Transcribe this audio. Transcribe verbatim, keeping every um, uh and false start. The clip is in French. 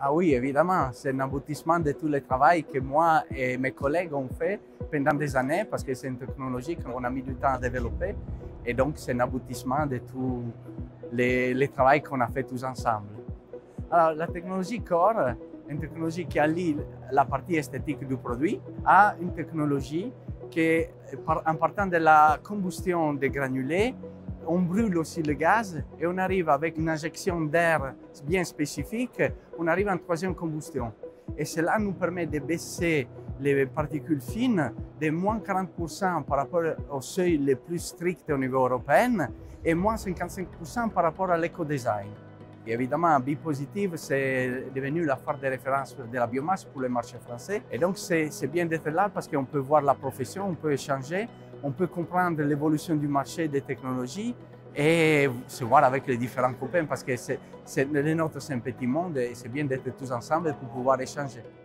Ah oui, évidemment, c'est un aboutissement de tout le travail que moi et mes collègues ont fait pendant des années parce que c'est une technologie qu'on a mis du temps à développer et donc c'est un aboutissement de tout les, les travail qu'on a fait tous ensemble. Alors, la technologie Core, une technologie qui allie la partie esthétique du produit à une technologie qui, en partant de la combustion des granulés, on brûle aussi le gaz et on arrive avec une injection d'air bien spécifique, on arrive à une troisième combustion. Et cela nous permet de baisser les particules fines de moins quarante pour cent par rapport aux seuils les plus stricts au niveau européen et moins cinquante-cinq pour cent par rapport à l'éco-design. Évidemment, Bipositive, c'est devenu la phare de référence de la biomasse pour le marché français. Et donc, c'est bien d'être là parce qu'on peut voir la profession, on peut échanger, on peut comprendre l'évolution du marché des technologies et se voir avec les différents copains parce que c'est, c'est, le nôtre, c'est un petit monde et c'est bien d'être tous ensemble pour pouvoir échanger.